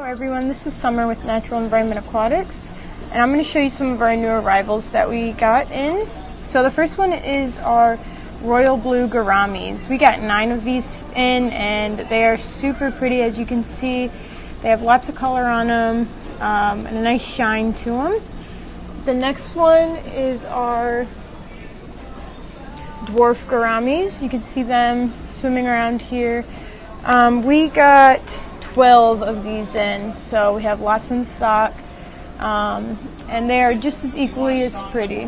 Everyone, this is Summer with Natural Environment Aquatix, and I'm going to show you some of our new arrivals that we got in. So the first one is our royal blue gouramis. We got 9 of these in, and they are super pretty. As you can see, they have lots of color on them and a nice shine to them. The next one is our dwarf gouramis. You can see them swimming around here. We got 12 of these in, so we have lots in stock, and they are just as equally as pretty.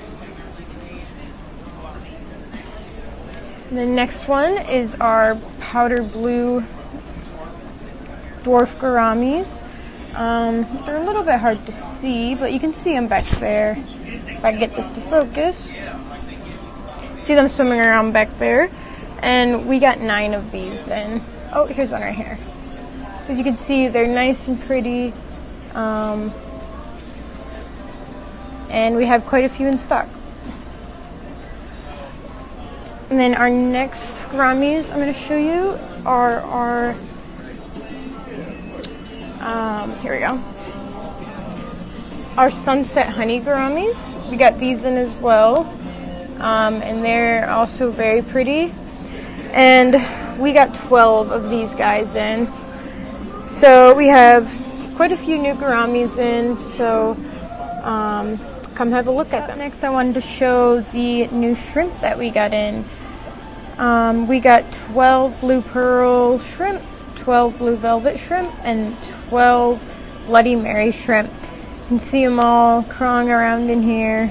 And the next one is our powder blue dwarf gouramis. They're a little bit hard to see, but you can see them back there. If I can get this to focus. See them swimming around back there. And we got 9 of these in. Oh, here's one right here. So as you can see, they're nice and pretty, and we have quite a few in stock. And then our next gouramis I'm going to show you are our, here we go, our sunset honey gouramis. We got these in as well, and they're also very pretty. And we got 12 of these guys in. So we have quite a few new gouramis in, so come have a look at them. Next I wanted to show the new shrimp that we got in. We got 12 blue pearl shrimp, 12 blue velvet shrimp, and 12 Bloody Mary shrimp. You can see them all crawling around in here.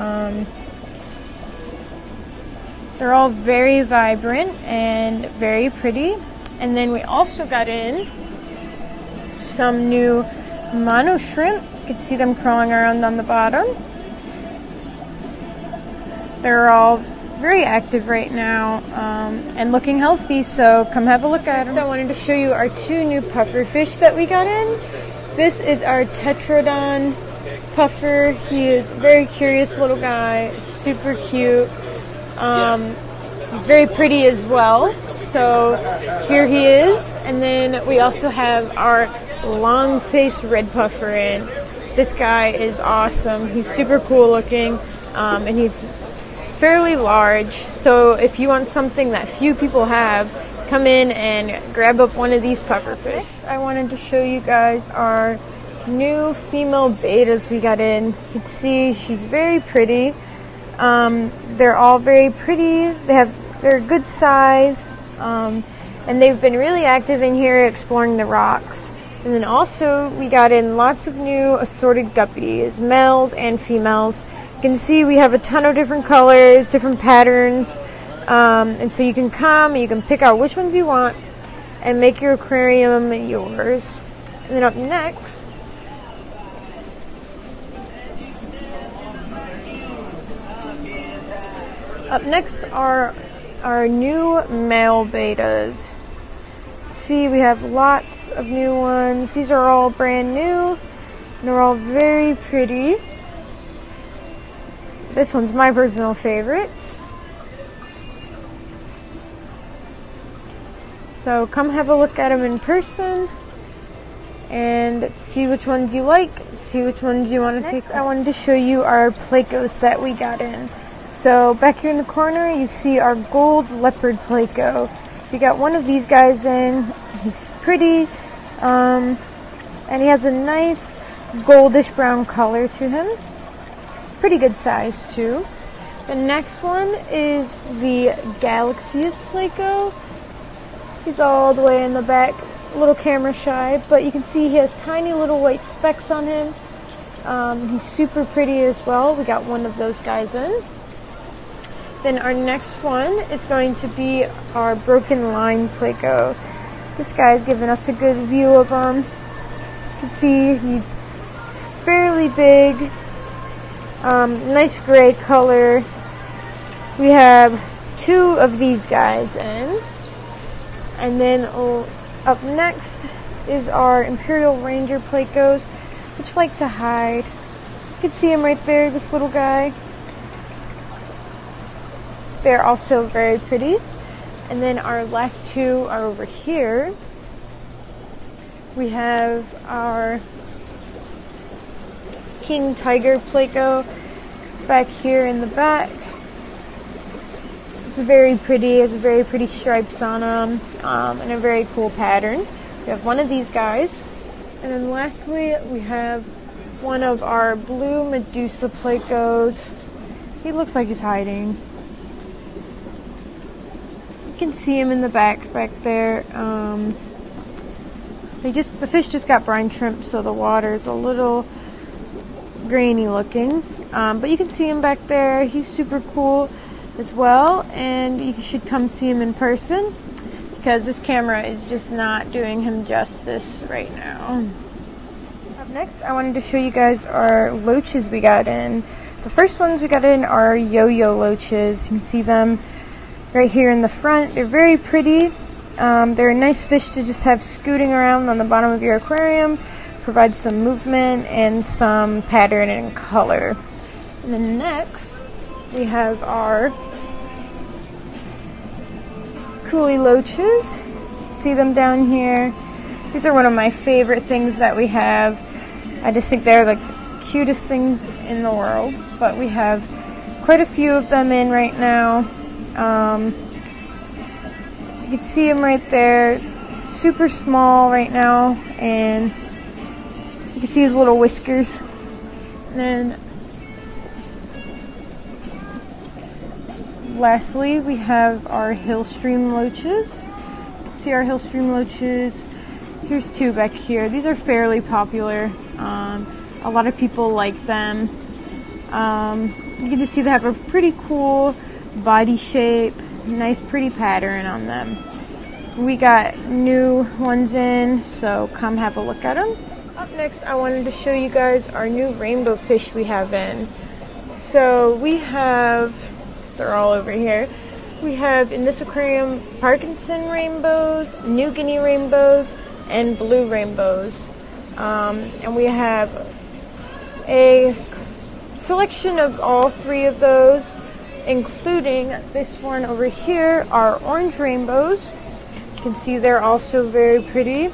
They're all very vibrant and very pretty. And then we also got in some new mono shrimp. You can see them crawling around on the bottom. They're all very active right now and looking healthy, so come have a look at them. So I wanted to show you our 2 new pufferfish that we got in. This is our Tetrodon puffer. He is a very curious little guy, super cute. He's very pretty as well. So here he is. And then we also have our long-faced red puffer in. This guy is awesome. He's super cool looking, and he's fairly large. So if you want something that few people have, come in and grab up one of these pufferfish. Next, I wanted to show you guys our new female betas we got in. You can see she's very pretty. They're all very pretty. They're a good size, and they've been really active in here exploring the rocks. And then also we got in lots of new assorted guppies, males and females. You can see we have a ton of different colors, different patterns, and so you can come, you can pick out which ones you want and make your aquarium yours. And then up next are our new male betas. See, we have lots of new ones. These are all brand new, and they're all very pretty. This one's my personal favorite. So come have a look at them in person and see which ones you like, see which ones you want to take. I wanted to show you our plecos that we got in. So back here in the corner you see our gold leopard pleco. We got one of these guys in. He's pretty, and he has a nice goldish brown color to him. Pretty good size too. The next one is the Galaxius pleco. He's all the way in the back, a little camera shy, but you can see he has tiny little white specks on him. He's super pretty as well. We got one of those guys in. Then our next one is going to be our broken line pleco. This guy's giving us a good view of him. You can see he's fairly big, nice gray color. We have 2 of these guys in. And then up next is our Imperial Ranger plecos, which like to hide. You can see him right there, this little guy. They're also very pretty. And then our last 2 are over here. we have our king tiger pleco back here in the back. It's very pretty. It has very pretty stripes on them and a very cool pattern. We have one of these guys. And then lastly, we have one of our blue Medusa plecos. He looks like he's hiding. You can see him in the back there. The fish just got brine shrimp, so the water is a little grainy looking. But you can see him back there. He's super cool as well, and you should come see him in person because this camera is just not doing him justice right now. Up next, I wanted to show you guys our loaches we got in. The first ones we got in are yo-yo loaches. You can see them right here in the front. They're very pretty. They're a nice fish to just have scooting around on the bottom of your aquarium. Provide some movement and some pattern and color. And then next, we have our coolie loaches. See them down here. These are one of my favorite things that we have. I just think they're like the cutest things in the world. But we have quite a few of them in right now. You can see them right there. Super small right now, and you can see his little whiskers. And then lastly, we have our Hillstream loaches. You can see our Hillstream loaches. Here's two back here. These are fairly popular. A lot of people like them. You can just see they have a pretty cool body shape, nice pretty pattern on them. We got new ones in, so come have a look at them. Up next, I wanted to show you guys our new rainbow fish we have in. So we have, they're all over here. We have in this aquarium Parkinson rainbows, New Guinea rainbows, and blue rainbows. And we have a selection of all three of those, including this one over here, our orange rainbows. You can see they're also very pretty.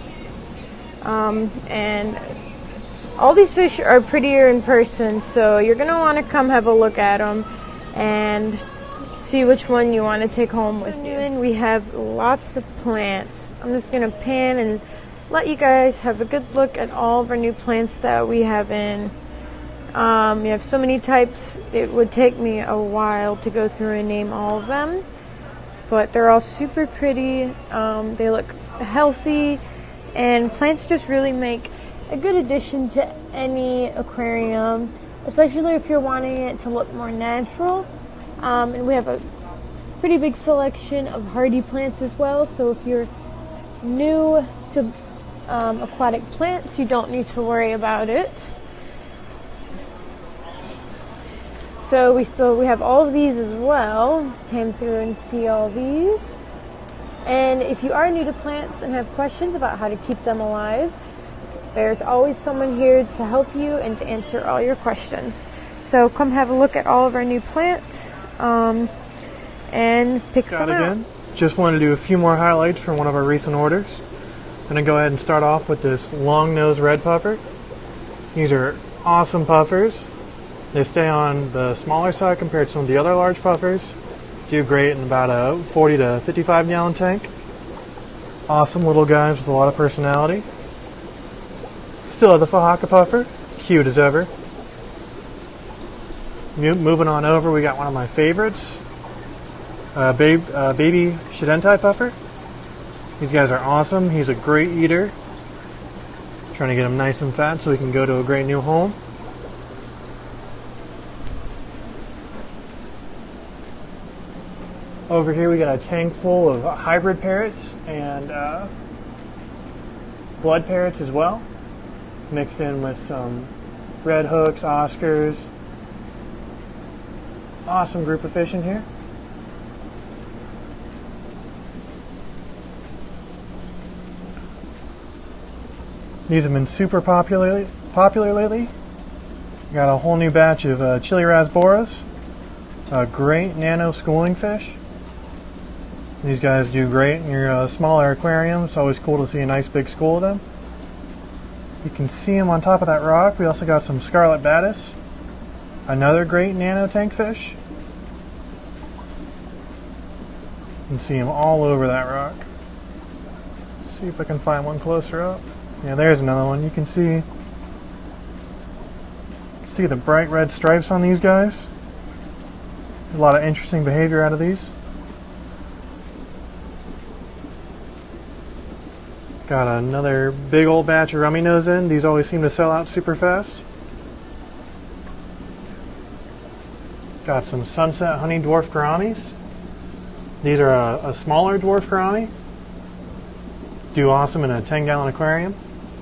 And all these fish are prettier in person, so you're going to want to come have a look at them and see which one you want to take home with you. And we have lots of plants. I'm just going to pan and let you guys have a good look at all of our new plants that we have in. We have so many types, it would take me a while to go through and name all of them, but they're all super pretty. They look healthy, and plants just really make a good addition to any aquarium, especially if you're wanting it to look more natural. And we have a pretty big selection of hardy plants as well, so if you're new to aquatic plants, you don't need to worry about it. So we have all of these as well. Let's pan through and see all these. And if you are new to plants and have questions about how to keep them alive, there's always someone here to help you and to answer all your questions. So come have a look at all of our new plants and pick some out. Just wanted to do a few more highlights from one of our recent orders. I'm going to go ahead and start off with this long-nosed red puffer. These are awesome puffers. They stay on the smaller side compared to some of the other large puffers. Do great in about a 40 to 55 gallon tank. Awesome little guys with a lot of personality. Still have the Fahaka puffer, cute as ever. Moving on over, we got one of my favorites, baby Shidentai puffer. These guys are awesome. He's a great eater. Trying to get him nice and fat so he can go to a great new home. Over here we got a tank full of hybrid parrots and blood parrots as well, mixed in with some red hooks, Oscars. Awesome group of fish in here. These have been super popular lately. Got a whole new batch of chili rasboras, a great nano schooling fish. These guys do great in your smaller aquarium. It's always cool to see a nice big school of them. You can see them on top of that rock. We also got some scarlet batis, another great nano tank fish. You can see them all over that rock. Let's see if I can find one closer up. Yeah, there's another one. You can see the bright red stripes on these guys. A lot of interesting behavior out of these. Got another big old batch of rummy nose in. These always seem to sell out super fast. Got some sunset honey dwarf gouramis. These are a smaller dwarf gourami. Do awesome in a 10-gallon aquarium.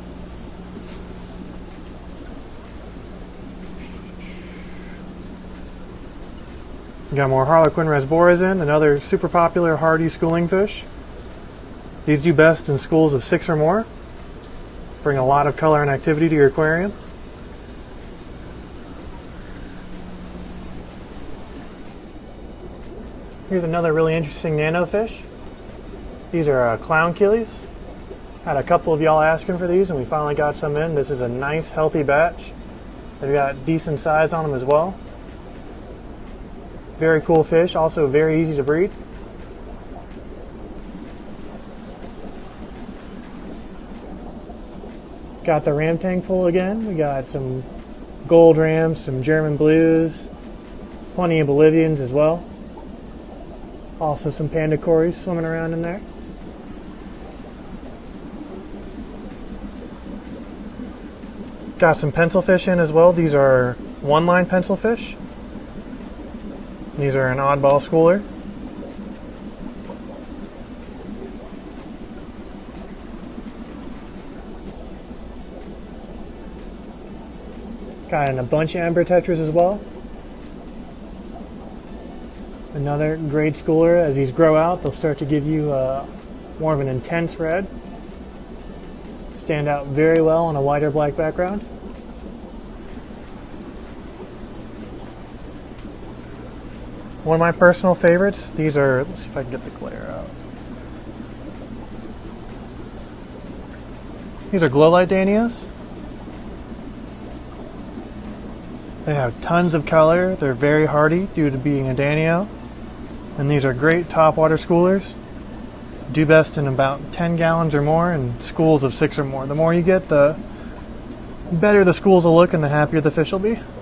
Got more harlequin rasboras in, another super popular hardy schooling fish. These do best in schools of 6 or more. Bring a lot of color and activity to your aquarium. Here's another really interesting nano fish. These are clown killies. Had a couple of y'all asking for these and we finally got some in. This is a nice healthy batch. They've got decent size on them as well. Very cool fish, also very easy to breed. Got the ram tank full again. We got some gold rams, some German blues, plenty of Bolivians as well. Also some panda cories swimming around in there. Got some pencil fish in as well. These are one-line pencil fish. These are an oddball schooler. Got in a bunch of amber tetras as well. Another great schooler. As these grow out, they'll start to give you more of an intense red. Stand out very well on a whiter black background. One of my personal favorites, these are, let's see if I can get the glare out. These are glow light danios. They have tons of color, they're very hardy due to being a danio. And these are great topwater schoolers. Do best in about 10 gallons or more in schools of 6 or more. The more you get, the better the schools will look and the happier the fish will be.